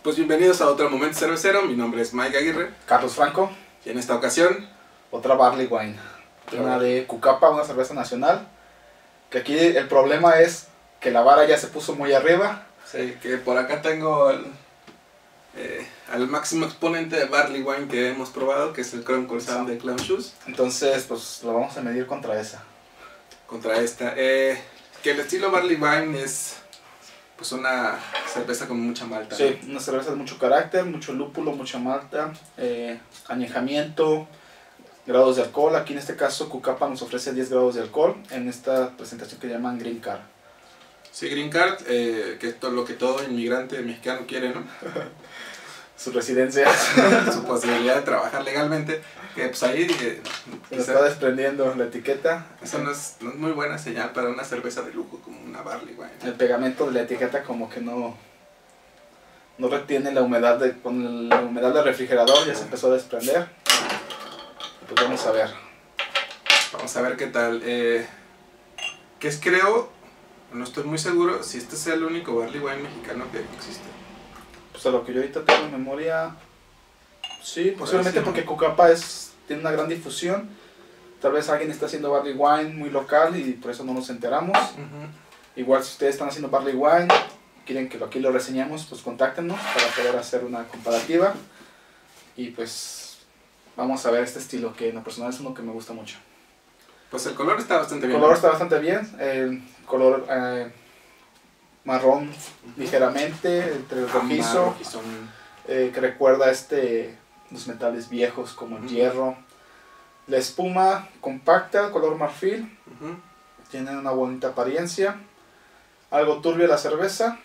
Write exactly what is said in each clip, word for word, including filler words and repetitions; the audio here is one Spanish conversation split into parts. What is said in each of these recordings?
Pues bienvenidos a otro Momento Cervecero, mi nombre es Mike Aguirre. Carlos Franco. Y en esta ocasión... Otra Barley Wine. Una de Cucapa, una cerveza nacional. Que aquí el problema es que la vara ya se puso muy arriba. Sí, que por acá tengo el, eh, al máximo exponente de Barley Wine que hemos probado, que es el Crown Croissant de Clown Shoes. Entonces, pues lo vamos a medir contra esa. Contra esta. Eh, que el estilo Barley Wine es... pues una cerveza con mucha malta. Sí, ¿no? una cerveza de mucho carácter, mucho lúpulo, mucha malta, eh, añejamiento, grados de alcohol. Aquí en este caso Cucapa nos ofrece diez grados de alcohol en esta presentación que llaman Green Card. Sí, Green Card, eh, que es todo lo que todo inmigrante mexicano quiere, ¿no? Su residencia. Su posibilidad de trabajar legalmente, que pues ahí... Eh, Se nos está desprendiendo la etiqueta. Eso no es, no es muy buena señal para una cerveza de lujo como una Barley Wine. El pegamento de la etiqueta como que no, no retiene la humedad, de, con la humedad del refrigerador ya se empezó a desprender. Pues vamos a ver. Vamos a ver qué tal. Eh, que es, creo, no estoy muy seguro si este sea el único Barley Wine mexicano que existe. Pues a lo que yo ahorita tengo en memoria, sí, posiblemente sí, porque Cucapa es, tiene una gran difusión. Tal vez alguien está haciendo Barley Wine muy local y por eso no nos enteramos. Uh-huh. Igual si ustedes están haciendo Barley Wine, quieren que aquí lo reseñemos, pues contáctenos para poder hacer una comparativa. Y pues vamos a ver este estilo que en lo personal es uno que me gusta mucho. Pues el color está bastante El bien. color ¿no? está bastante bien, el color eh, marrón uh-huh. ligeramente, entre el rojizo, eh, que recuerda este, los metales viejos como el uh-huh. hierro. La espuma compacta, color marfil, uh-huh. tiene una bonita apariencia, algo turbia la cerveza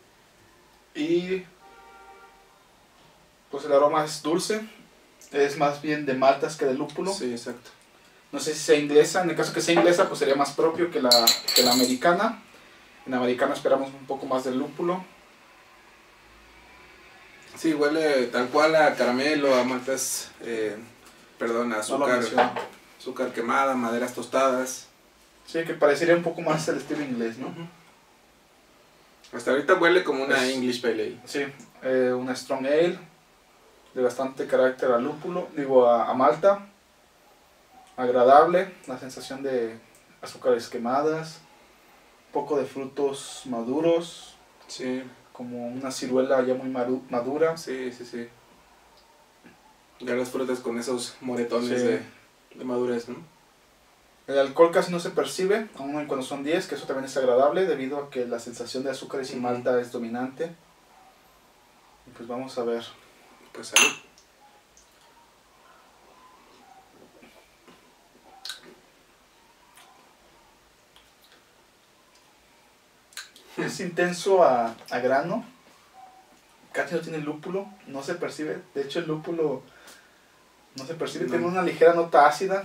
y pues el aroma es dulce, es más bien de maltas que de lúpulo. Sí, exacto. No sé si sea inglesa, en el caso que sea inglesa pues sería más propio que la, que la americana. En la americana esperamos un poco más de lúpulo. Sí, huele tal cual a caramelo, a maltas... Eh... Perdón, azúcar, no azúcar quemada, maderas tostadas. Sí, que parecería un poco más el estilo inglés, ¿no? Uh-huh. Hasta ahorita huele como una es, English Pale Ale. Sí, eh, una Strong Ale, de bastante carácter a lúpulo, digo a, a malta. Agradable, la sensación de azúcares quemadas, un poco de frutos maduros. Sí. Como una ciruela ya muy madura. Sí, sí, sí. Ya las frutas con esos moretones sí. de, de madurez, ¿no? El alcohol casi no se percibe, aún cuando son diez, que eso también es agradable, debido a que la sensación de azúcares y uh-huh. malta es dominante. Y pues vamos a ver. Pues salud. Es intenso a, a grano, casi no tiene lúpulo, no se percibe, de hecho el lúpulo... No se percibe, no. Tiene una ligera nota ácida.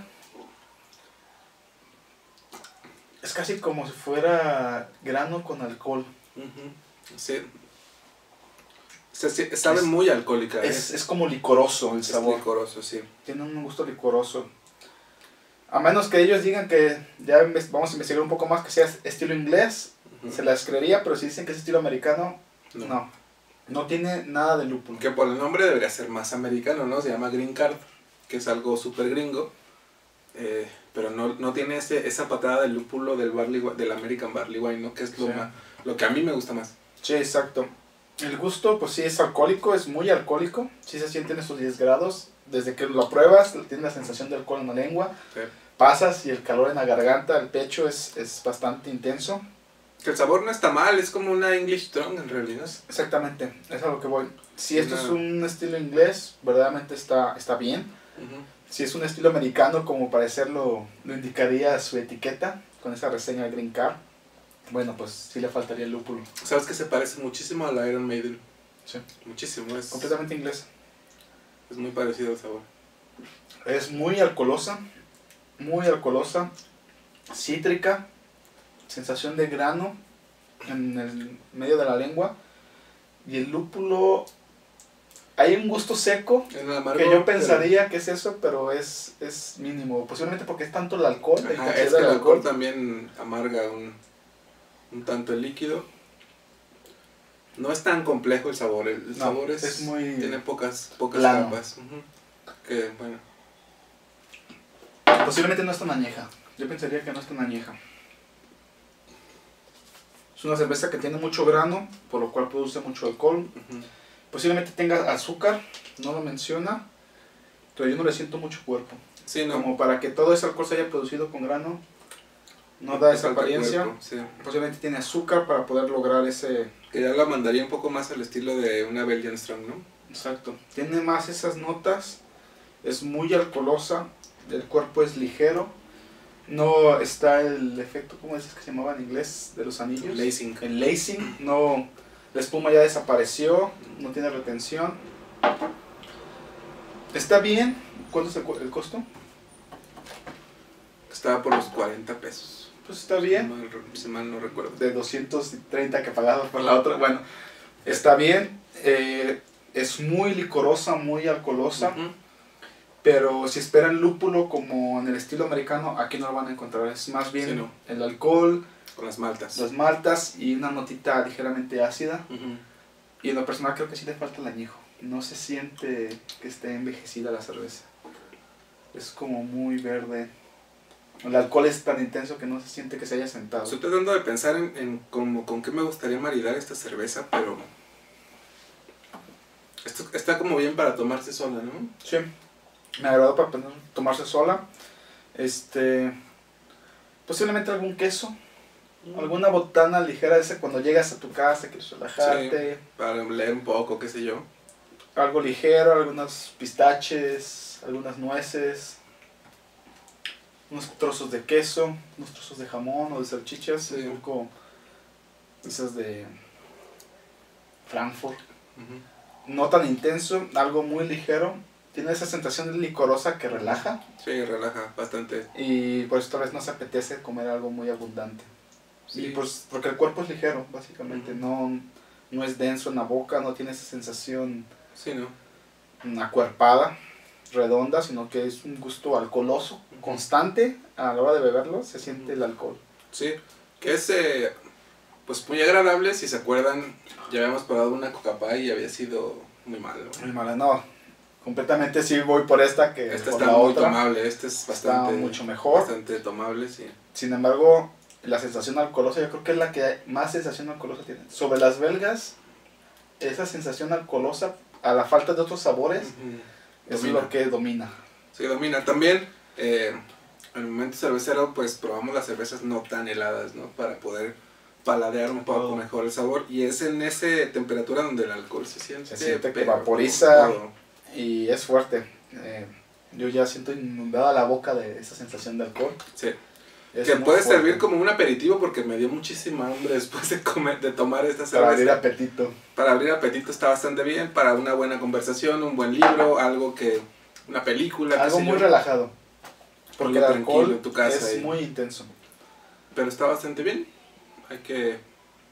Es casi como si fuera grano con alcohol. Uh-huh. Sí. Se, se, sabe es, muy alcohólica. Es, ¿eh? es como licoroso el es sabor. Es licoroso, sí. Tiene un gusto licoroso. A menos que ellos digan que ya vamos a investigar un poco más que sea estilo inglés, uh-huh. se las creería, pero si dicen que es estilo americano, no. No, no tiene nada de lúpulo. Que por el nombre debería ser más americano, ¿no? Se llama Green Card, que es algo súper gringo, eh, pero no, no tiene ese, esa patada del lúpulo del, barley, del American Barley Wine, ¿no? Que es lo, sí. más, lo que a mí me gusta más. Sí, exacto. El gusto, pues sí, es alcohólico, es muy alcohólico, sí se sienten esos diez grados, desde que lo pruebas, tienes la sensación de alcohol en la lengua, sí. pasas y el calor en la garganta, el pecho es, es bastante intenso. Que el sabor no está mal, es como una English Strong en realidad. Exactamente, es a lo que voy. Si esto una... es un estilo inglés, verdaderamente está, está bien. Uh-huh. Si es un estilo americano, como parecerlo lo indicaría su etiqueta, con esa reseña Green Card, bueno, pues sí le faltaría el lúpulo. ¿Sabes que se parece muchísimo a la Iron Maiden? Sí. Muchísimo. Es completamente inglés. Es muy parecido el sabor. Es muy alcoholosa, muy alcoholosa, cítrica, sensación de grano en el medio de la lengua, y el lúpulo... Hay un gusto seco amargo, que yo pensaría pero... que es eso, pero es, es mínimo. Posiblemente porque es tanto el alcohol. Ajá, es que el alcohol también amarga un, un tanto el líquido. no es tan complejo el sabor, el, el no, sabor es, es muy tiene pocas, pocas plano. capas. Uh-huh. Que bueno. Posiblemente no es tan añeja, yo pensaría que no es tan añeja. Es una cerveza que tiene mucho grano, por lo cual produce mucho alcohol. Uh-huh. Posiblemente tenga azúcar, no lo menciona, pero yo no le siento mucho cuerpo. Sí, no. Como para que todo ese alcohol se haya producido con grano, no da esa apariencia. Cuerpo, sí. Posiblemente tiene azúcar para poder lograr ese... Que ya lo mandaría un poco más al estilo de una Belgian Strong, ¿no? Exacto. Tiene más esas notas, es muy alcoholosa, el cuerpo es ligero. No está el efecto, ¿cómo dices que se llamaba en inglés? De los anillos. El lacing. El lacing, no, la espuma ya desapareció, no tiene retención. Está bien. ¿Cuánto es el, el costo? Estaba por los cuarenta pesos. Pues está bien. Si mal, si mal no recuerdo. De doscientos treinta que pagaba por la otra. Bueno, está bien. Eh, es muy licorosa, muy alcoholosa. Uh-huh. Pero si esperan lúpulo como en el estilo americano, aquí no lo van a encontrar. Es más bien sí, no. el alcohol, con las maltas. Las maltas y una notita ligeramente ácida. Uh-huh. Y en lo personal creo que sí le falta el añejo. No se siente que esté envejecida la cerveza. Es como muy verde. El alcohol es tan intenso que no se siente que se haya sentado. Estoy tratando de pensar en, en como, con qué me gustaría maridar esta cerveza, pero... Esto está como bien para tomarse sola, ¿no? Sí. Me agradó para tomarse sola. Este, posiblemente algún queso, mm. alguna botana ligera esa cuando llegas a tu casa, quieres relajarte. Sí, para leer un poco, qué sé yo. Algo ligero, algunos pistaches, algunas nueces, unos trozos de queso, unos trozos de jamón o de salchichas, sí. Un poco esas de Frankfurt. Uh-huh. No tan intenso, algo muy ligero. Tiene esa sensación licorosa que relaja. Sí, relaja bastante. Y por eso tal vez no se apetece comer algo muy abundante. Sí. Y pues porque el cuerpo es ligero, básicamente. Uh-huh. No, no es denso en la boca, no tiene esa sensación sí, ¿no? acuerpada, redonda, sino que es un gusto alcoholoso, uh-huh. constante. A la hora de beberlo se siente uh-huh. el alcohol. Sí, que es eh, pues muy agradable. Si se acuerdan, ya habíamos probado una Coca-Pie y había sido muy malo. Muy mala, no. Completamente sí voy por esta que esta por está la muy otra. tomable, esta es bastante está mucho mejor, bastante tomable, sí. Sin embargo, la sensación alcoholosa yo creo que es la que más sensación alcoholosa tiene. Sobre las belgas, esa sensación alcoholosa a la falta de otros sabores uh-huh. es domina. Lo que domina. Sí, domina. También eh, en el momento cervecero pues probamos las cervezas no tan heladas, ¿no? Para poder paladear un poco oh. mejor el sabor y es en esa temperatura donde el alcohol se siente, se siente que vaporiza. Y es fuerte. Eh, yo ya siento inundada la boca de esa sensación de alcohol. Sí. Es que puede fuerte. Servir como un aperitivo porque me dio muchísima hambre después de comer, de tomar esta cerveza. Para abrir apetito. Para abrir apetito está bastante bien. Para una buena conversación, un buen libro, algo que... Una película. Algo muy yo. relajado. Porque el alcohol en tu casa es y... muy intenso. Pero está bastante bien. Hay que... Hay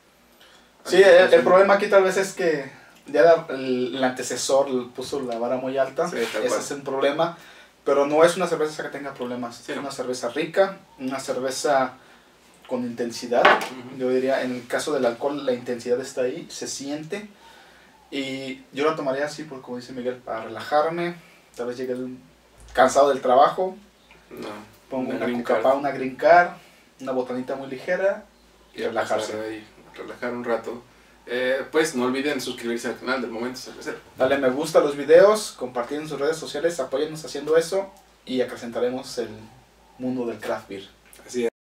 sí, que el, el problema aquí tal vez es que... Ya la, el, el antecesor puso la vara muy alta, sí, ese cual. Es un problema, pero no es una cerveza que tenga problemas, sí. Es una cerveza rica, una cerveza con intensidad, uh-huh. Yo diría en el caso del alcohol la intensidad está ahí, se siente, y yo la tomaría así, porque como dice Miguel, para relajarme, tal vez llegue cansado del trabajo, no, pongo una, una Coca-Cola, una Green Card, una botanita muy ligera, y, y relajarse. Ahí, relajar un rato. Eh, pues no olviden suscribirse al canal del Momento Cervecero. Dale me gusta a los videos, compartir en sus redes sociales, apóyennos haciendo eso y acrecentaremos el mundo del craft beer.